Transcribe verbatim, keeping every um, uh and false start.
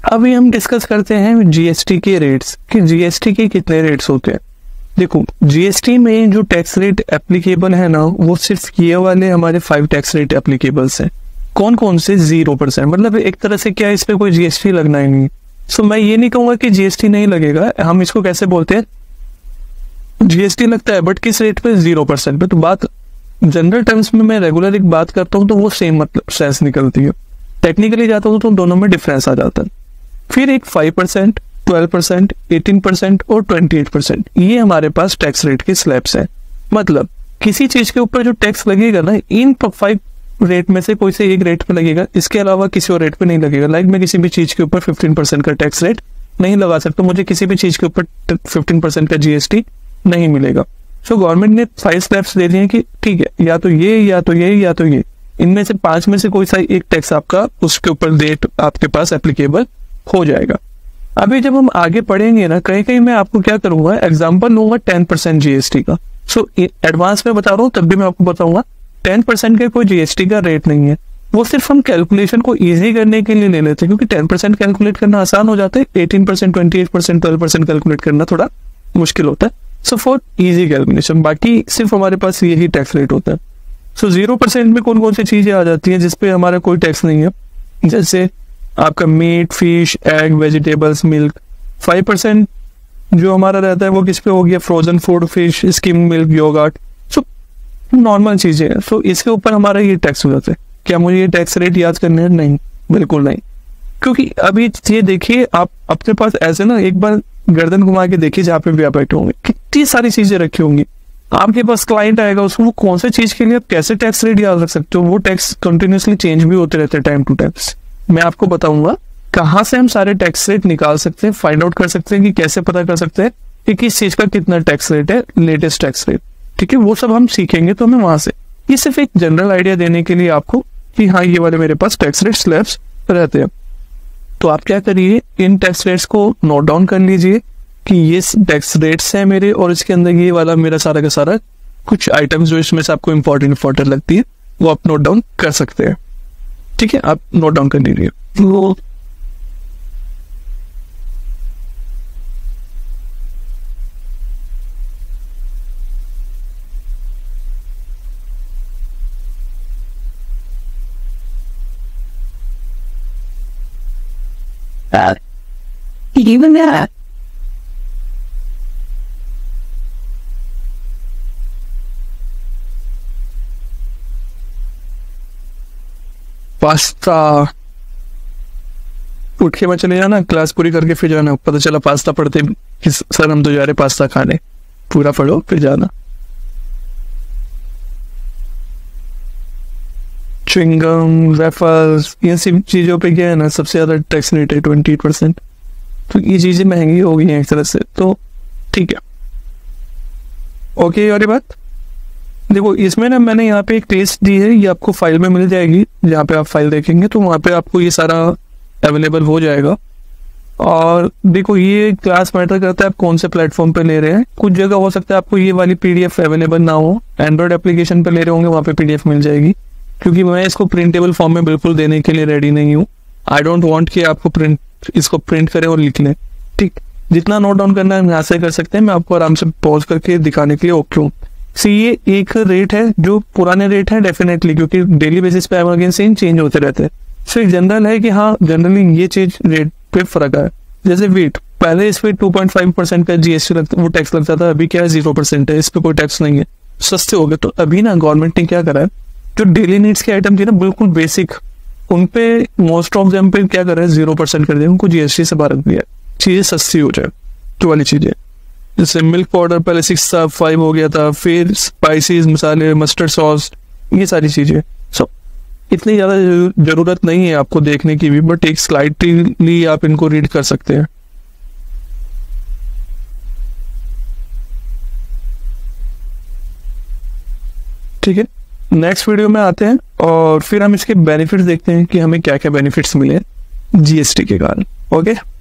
अभी हम डिस्कस करते हैं जीएसटी के रेट्स कि जीएसटी के कितने रेट्स होते हैं। देखो, जीएसटी में जो टैक्स रेट एप्लीकेबल है ना, वो सिर्फ ये वाले हमारे फाइव टैक्स रेट एप्लीकेबल्स हैं। कौन कौन से? जीरो परसेंट, मतलब एक तरह से क्या, इस पे कोई जीएसटी लगना ही नहीं। सो so, मैं ये नहीं कहूंगा कि जीएसटी नहीं लगेगा। हम इसको कैसे बोलते हैं, जीएसटी लगता है बट किस रेट पे? जीरो परसेंट पे। तो बात जनरल टर्म्स में मैं रेगुलर एक बात करता हूँ तो वो सेम मतलब सेंस निकलती है। टेक्निकली जाता हूँ तो दोनों में डिफरेंस आ जाता है। फिर एक five percent, twelve percent, eighteen percent और ट्वेंटी एट परसेंट, ये हमारे पास टैक्स रेट के स्लैब्स हैं। मतलब किसी चीज के ऊपर जो टैक्स लगेगा ना, इन फाइव रेट में से कोई से एक रेट पे लगेगा, इसके अलावा किसी और रेट पे नहीं लगेगा। लाइक मैं किसी भी चीज के ऊपर फिफ्टीन परसेंट का टैक्स रेट नहीं लगा सकता, मुझे किसी भी चीज के ऊपर फिफ्टीन परसेंट का जीएसटी नहीं मिलेगा। सो गवर्नमेंट ने फाइव स्लैब्स दे दिए हैं कि ठीक है, या तो ये या तो ये या तो ये, इनमें से पांच में से कोई सा एक टैक्स आपका उसके ऊपर रेट आपके पास एप्लीकेबल हो जाएगा। अभी जब हम आगे पढ़ेंगे ना, कहीं कहीं मैं आपको क्या करूंगा, एग्जांपल लूंगा टेन परसेंट जीएसटी का। सो एडवांस में बता रहा हूँ, तब भी मैं आपको बताऊंगा टेन परसेंट का कोई जीएसटी का रेट नहीं है। वो सिर्फ हम कैलकुलेशन को इजी करने के लिए ले लेते हैं, क्योंकि टेन परसेंट कैलकुलेट करना आसान हो जाता है, eighteen percent, twenty eight percent, twelve percent calculate करना थोड़ा मुश्किल होता है। सो फॉर इजी कैलकुलेशन, बाकी सिर्फ हमारे पास यही टैक्स रेट होता है। सो जीरो परसेंट में कौन कौन सी चीजें आ जाती हैं जिसपे हमारा कोई टैक्स नहीं है? जैसे आपका meat, fish, egg, vegetables, milk. Five percent जो हमारा रहता है वो किस पे हो गया? Frozen food, fish, skim milk, yogurt. So normal चीजें हैं। सो इसके ऊपर हमारा ये टैक्स हो जाता है। क्या मुझे ये टैक्स रेट याद करने हैं? नहीं, बिल्कुल नहीं। क्योंकि अभी ये देखिए, आप अपने पास ऐसे ना एक बार गर्दन घुमा के देखिए, जहाँ पे भी आप बैठे होंगे कितनी सारी चीजें रखी होंगी। आपके पास क्लाइंट आएगा, उसको कौन से चीज के लिए आप कैसे टैक्स रेट याद रख सकते हो? वो टैक्स कंटिन्यूसली चेंज भी होते रहते हैं टाइम टू टाइम। मैं आपको बताऊंगा कहाँ से हम सारे टैक्स रेट निकाल सकते हैं, फाइंड आउट कर सकते हैं कि कैसे पता कर सकते हैं कि किस चीज का कितना टैक्स रेट है, लेटेस्ट टैक्स रेट। ठीक है, वो सब हम सीखेंगे तो हमें वहां से, ये सिर्फ एक जनरल आइडिया देने के लिए आपको कि हाँ ये वाले मेरे पास टैक्स रेट स्लैब्स रहते हैं। तो आप क्या करिए, इन टैक्स रेट्स को नोट डाउन कर लीजिए कि ये टैक्स रेट्स हैं मेरे, और इसके अंदर ये वाला मेरा सारा का सारा कुछ आइटम्स जो इसमें से आपको इंपॉर्टेंट इंपॉर्टेंट लगती है वो आप नोट डाउन कर सकते हैं। ठीक है, आप नोट डाउन कर लीजिए। वो even that पास्ता उठ के मैं चले जाना, क्लास पूरी करके फिर जाना। पता चला पास्ता पढ़ते कि सर हम तो जा रहे पास्ता खाने, पूरा पढ़ो फिर जाना। च्युइंगम, वेफर्स, ये सब चीजों पे क्या है ना, सबसे ज्यादा टैक्स रेट है ट्वेंटी परसेंट। तो ये चीजें महंगी हो गई हैं एक तरह से, तो ठीक है, ओके। और ये बात देखो, इसमें ना मैंने यहाँ पे एक टेस्ट दी है, ये आपको फाइल में मिल जाएगी। जहाँ पे आप फाइल देखेंगे तो वहाँ पे आपको ये सारा अवेलेबल हो जाएगा। और देखो, ये क्लास मैटर करता है आप कौन से प्लेटफॉर्म पे ले रहे हैं। कुछ जगह हो सकता है आपको ये वाली पीडीएफ अवेलेबल ना हो, एंड्रॉइड एप्लीकेशन पे ले रहे होंगे, वहाँ पे पीडीएफ मिल जाएगी। क्योंकि मैं इसको प्रिंटेबल फॉर्म में बिल्कुल देने के लिए रेडी नहीं हूँ। आई डोंट वांट कि आपको प्रिंट इसको प्रिंट करें और लिख लें। ठीक, जितना नोट डाउन करना है यहाँ से कर सकते हैं। मैं आपको आराम से पॉज करके दिखाने के लिए ओके हूँ। सी ये एक रेट है जो पुराने रेट है डेफिनेटली, क्योंकि डेली बेसिस पे एमरजेंसी चेंज होते रहते हैं। सो एक जनरल है कि हाँ जनरली ये चीज रेट पे फर्क है। जैसे वीट, पहले इस पे टू पॉइंट फाइव परसेंट का जीएसटी लगता, वो टैक्स लगता था, अभी क्या है जीरो परसेंट है, इस पे कोई टैक्स नहीं है, सस्ते हो गए। तो अभी ना गवर्नमेंट ने क्या करा है, जो डेली नीड्स के आइटम थी ना बिल्कुल बेसिक, उनपे मोस्ट ऑफ देम पे क्या कर रहा है, जीरो परसेंट कर दिया, उनको जीएसटी से बाहर दिया, चीजें सस्ती हो जाए तो वाली चीजें। जैसे मिल्क पाउडर पहले सिक्स था, फाइव हो गया था, फिर स्पाइसेस, मसाले, मस्टर्ड सॉस, ये सारी चीजें। सो इतनी ज्यादा जरूरत नहीं है आपको देखने की भी, बट एक स्लाइटली आप इनको रीड कर सकते हैं। ठीक है, नेक्स्ट वीडियो में आते हैं और फिर हम इसके बेनिफिट्स देखते हैं कि हमें क्या क्या बेनिफिट्स मिले जीएसटी के कारण। ओके।